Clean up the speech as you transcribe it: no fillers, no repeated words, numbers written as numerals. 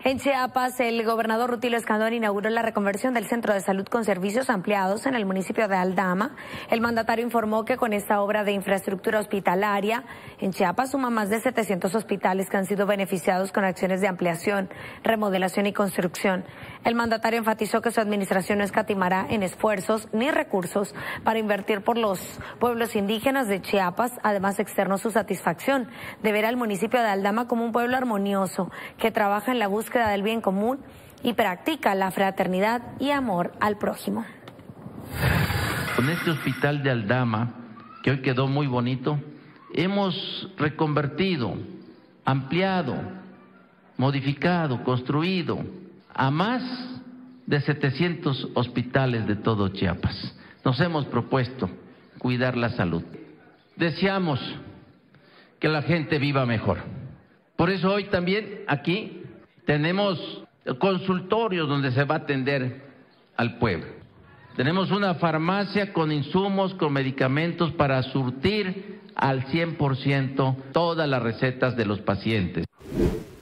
En Chiapas, el gobernador Rutilio Escandón inauguró la reconversión del centro de salud con servicios ampliados en el municipio de Aldama. El mandatario informó que con esta obra de infraestructura hospitalaria, en Chiapas suma más de 700 hospitales que han sido beneficiados con acciones de ampliación, remodelación y construcción. El mandatario enfatizó que su administración no escatimará en esfuerzos ni recursos para invertir por los pueblos indígenas de Chiapas. Además, externó su satisfacción de ver al municipio de Aldama como un pueblo armonioso que trabaja en la búsqueda del bien común y practica la fraternidad y amor al prójimo. Con este hospital de Aldama, que hoy quedó muy bonito, hemos reconvertido, ampliado, modificado, construido a más de 700 hospitales de todo Chiapas. Nos hemos propuesto cuidar la salud. Deseamos que la gente viva mejor. Por eso hoy también aquí tenemos consultorios donde se va a atender al pueblo. Tenemos una farmacia con insumos, con medicamentos para surtir al 100% todas las recetas de los pacientes.